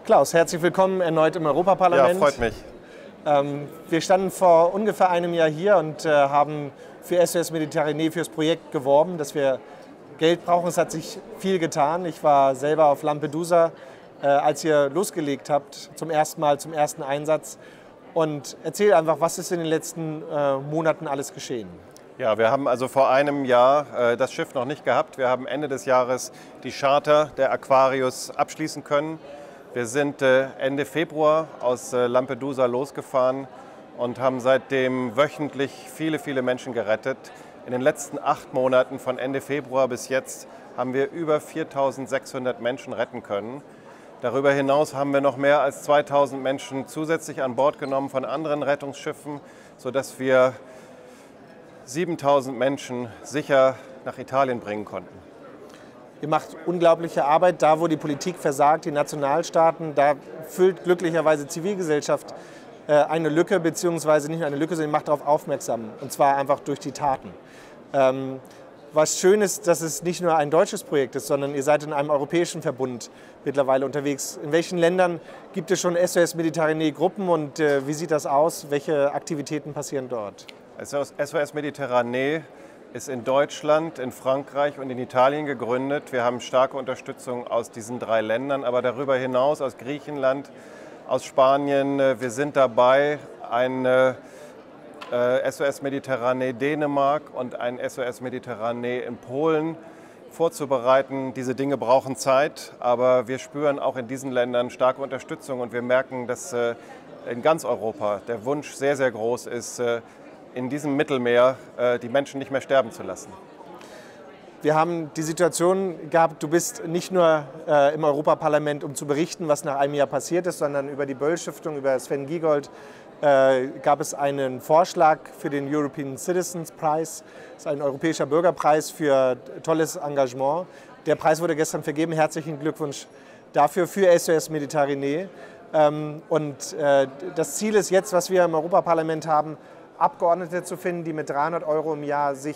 Klaus, herzlich willkommen erneut im Europaparlament. Ja, freut mich. Wir standen vor ungefähr einem Jahr hier und haben für SOS Mediterranee für das Projekt geworben, dass wir Geld brauchen. Es hat sich viel getan. Ich war selber auf Lampedusa, als ihr losgelegt habt, zum ersten Mal, zum ersten Einsatz. Und erzähl einfach, was ist in den letzten Monaten alles geschehen? Ja, wir haben also vor einem Jahr das Schiff noch nicht gehabt. Wir haben Ende des Jahres die Charter der Aquarius abschließen können. Wir sind Ende Februar aus Lampedusa losgefahren und haben seitdem wöchentlich viele Menschen gerettet. In den letzten 8 Monaten von Ende Februar bis jetzt haben wir über 4.600 Menschen retten können. Darüber hinaus haben wir noch mehr als 2.000 Menschen zusätzlich an Bord genommen von anderen Rettungsschiffen, sodass wir 7.000 Menschen sicher nach Italien bringen konnten. Ihr macht unglaubliche Arbeit, da wo die Politik versagt, die Nationalstaaten, da füllt glücklicherweise Zivilgesellschaft eine Lücke, beziehungsweise nicht nur eine Lücke, sondern macht darauf aufmerksam, und zwar einfach durch die Taten. Was schön ist, dass es nicht nur ein deutsches Projekt ist, sondern ihr seid in einem europäischen Verbund mittlerweile unterwegs. In welchen Ländern gibt es schon SOS Mediterranee Gruppen und wie sieht das aus? Welche Aktivitäten passieren dort? SOS Mediterranee ist in Deutschland, in Frankreich und in Italien gegründet. Wir haben starke Unterstützung aus diesen 3 Ländern, aber darüber hinaus aus Griechenland, aus Spanien. Wir sind dabei, ein SOS Mediterranee Dänemark und ein SOS Mediterranee in Polen vorzubereiten. Diese Dinge brauchen Zeit, aber wir spüren auch in diesen Ländern starke Unterstützung und wir merken, dass in ganz Europa der Wunsch sehr groß ist, in diesem Mittelmeer die Menschen nicht mehr sterben zu lassen. Wir haben die Situation gehabt, du bist nicht nur im Europaparlament, um zu berichten, was nach einem Jahr passiert ist, sondern über die Böll-Stiftung, über Sven Giegold, gab es einen Vorschlag für den European Citizens Prize. Das ist ein europäischer Bürgerpreis für tolles Engagement. Der Preis wurde gestern vergeben. Herzlichen Glückwunsch dafür, für SOS Mediterranee. Und das Ziel ist jetzt, was wir im Europaparlament haben, Abgeordnete zu finden, die mit 300 € im Jahr sich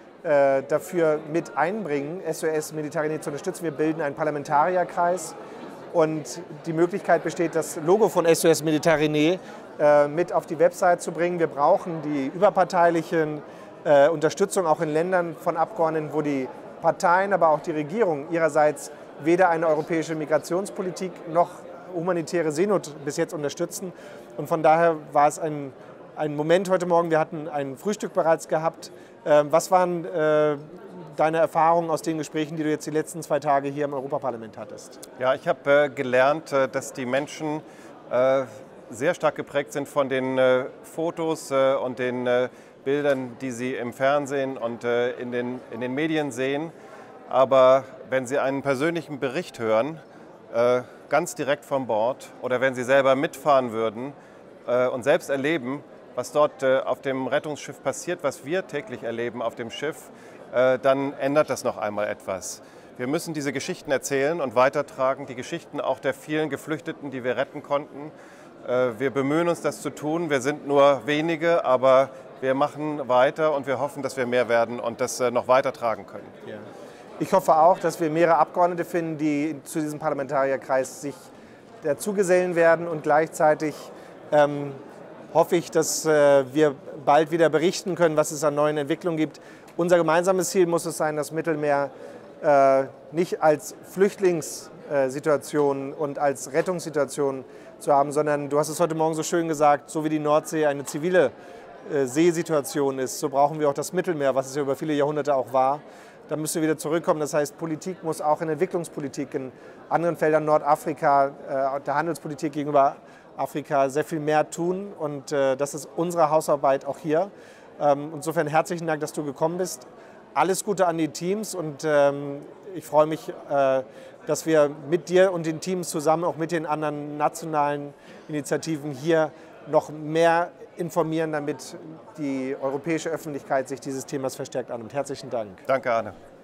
dafür mit einbringen, SOS Mediterranee zu unterstützen. Wir bilden einen Parlamentarierkreis und die Möglichkeit besteht, das Logo von SOS Mediterranee mit auf die Website zu bringen. Wir brauchen die überparteiliche Unterstützung auch in Ländern von Abgeordneten, wo die Parteien, aber auch die Regierung ihrerseits weder eine europäische Migrationspolitik noch humanitäre Seenot bis jetzt unterstützen. Und von daher war es ein Moment heute Morgen, wir hatten ein Frühstück bereits gehabt. Was waren deine Erfahrungen aus den Gesprächen, die du jetzt die letzten 2 Tage hier im Europaparlament hattest? Ja, ich habe gelernt, dass die Menschen sehr stark geprägt sind von den Fotos und den Bildern, die sie im Fernsehen und in den Medien sehen. Aber wenn sie einen persönlichen Bericht hören, ganz direkt von Bord, oder wenn sie selber mitfahren würden und selbst erleben, was dort auf dem Rettungsschiff passiert, was wir täglich erleben auf dem Schiff, dann ändert das noch einmal etwas. Wir müssen diese Geschichten erzählen und weitertragen, die Geschichten auch der vielen Geflüchteten, die wir retten konnten. Wir bemühen uns, das zu tun. Wir sind nur wenige, aber wir machen weiter und wir hoffen, dass wir mehr werden und das noch weitertragen können. Ja. Ich hoffe auch, dass wir mehrere Abgeordnete finden, die zu diesem Parlamentarierkreis sich dazugesellen werden und gleichzeitig hoffe ich, dass wir bald wieder berichten können, was es an neuen Entwicklungen gibt. Unser gemeinsames Ziel muss es sein, das Mittelmeer nicht als Flüchtlingssituation und als Rettungssituation zu haben, sondern, du hast es heute Morgen so schön gesagt, so wie die Nordsee eine zivile Seesituation ist, so brauchen wir auch das Mittelmeer, was es ja über viele Jahrhunderte auch war. Da müssen wir wieder zurückkommen. Das heißt, Politik muss auch in Entwicklungspolitik, in anderen Feldern Nordafrika, der Handelspolitik gegenüber Afrika sehr viel mehr tun. Und das ist unsere Hausarbeit auch hier. Insofern herzlichen Dank, dass du gekommen bist. Alles Gute an die Teams und ich freue mich, dass wir mit dir und den Teams zusammen, auch mit den anderen nationalen Initiativen hier noch mehr informieren, damit die europäische Öffentlichkeit sich dieses Themas verstärkt annimmt. Herzlichen Dank. Danke, Arne.